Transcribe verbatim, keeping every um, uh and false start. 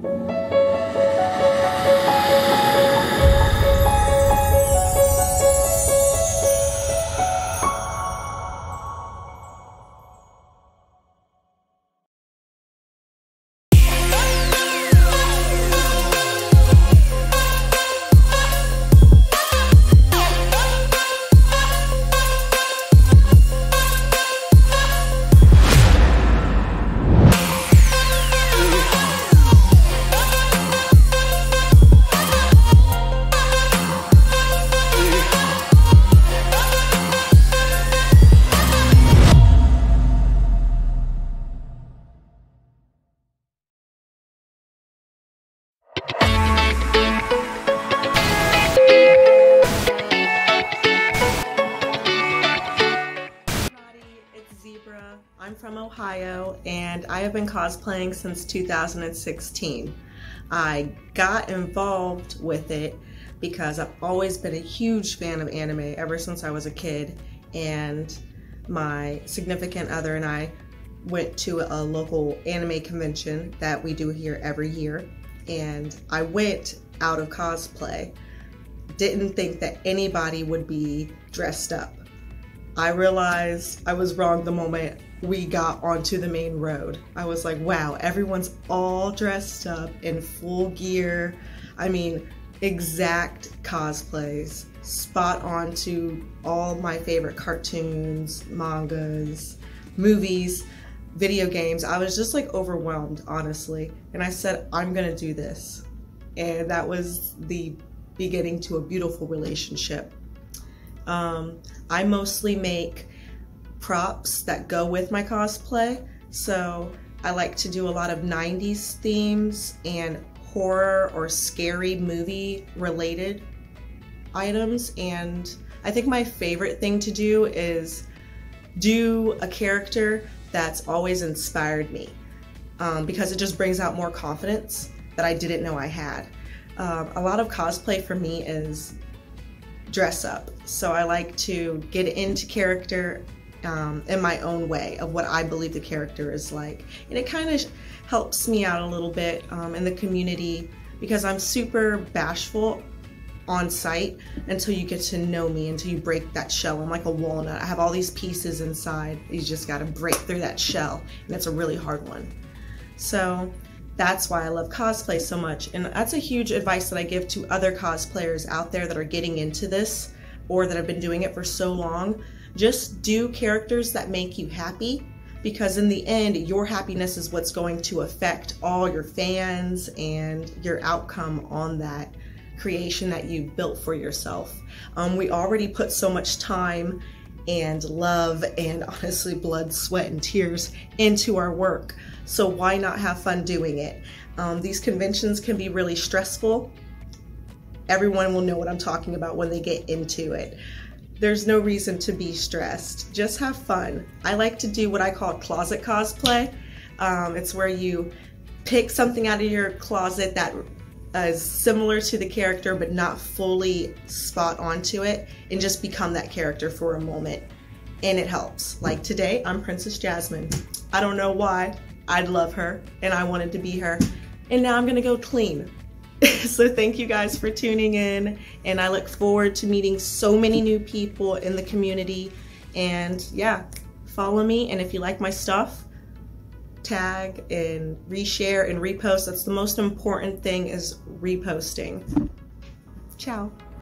Zebrah. I'm from Ohio and I have been cosplaying since two thousand sixteen. I got involved with it because I've always been a huge fan of anime ever since I was a kid, and my significant other and I went to a local anime convention that we do here every year, and I went out of cosplay. Didn't think that anybody would be dressed up. I realized I was wrong the moment we got onto the main road. I was like, wow, everyone's all dressed up in full gear. I mean, exact cosplays, spot on to all my favorite cartoons, mangas, movies, video games. I was just like overwhelmed, honestly. And I said, I'm gonna do this. And that was the beginning to a beautiful relationship. Um, I mostly make props that go with my cosplay. So I like to do a lot of nineties themes and horror or scary movie related items. And I think my favorite thing to do is do a character that's always inspired me, um, because it just brings out more confidence that I didn't know I had. Um, a lot of cosplay for me is dress up. So I like to get into character um, in my own way of what I believe the character is like. And it kind of helps me out a little bit um, in the community, because I'm super bashful on site until you get to know me, until you break that shell. I'm like a walnut. I have all these pieces inside. You just got to break through that shell, and it's a really hard one. So that's why I love cosplay so much, and that's a huge advice that I give to other cosplayers out there that are getting into this or that have been doing it for so long. Just do characters that make you happy, because in the end, your happiness is what's going to affect all your fans and your outcome on that creation that you've built for yourself. Um, we already put so much time and love and honestly blood, sweat, and tears into our work. So why not have fun doing it? Um, these conventions can be really stressful. Everyone will know what I'm talking about when they get into it. There's no reason to be stressed. Just have fun. I like to do what I call closet cosplay. Um, it's where you pick something out of your closet that is similar to the character but not fully spot onto it, and just become that character for a moment. And it helps. Like today, I'm Princess Jasmine. I don't know why. I love her and I wanted to be her, and now I'm gonna go clean. So thank you guys for tuning in, and I look forward to meeting so many new people in the community. And yeah, follow me, and if you like my stuff, tag and reshare and repost. That's the most important thing, is reposting. Ciao.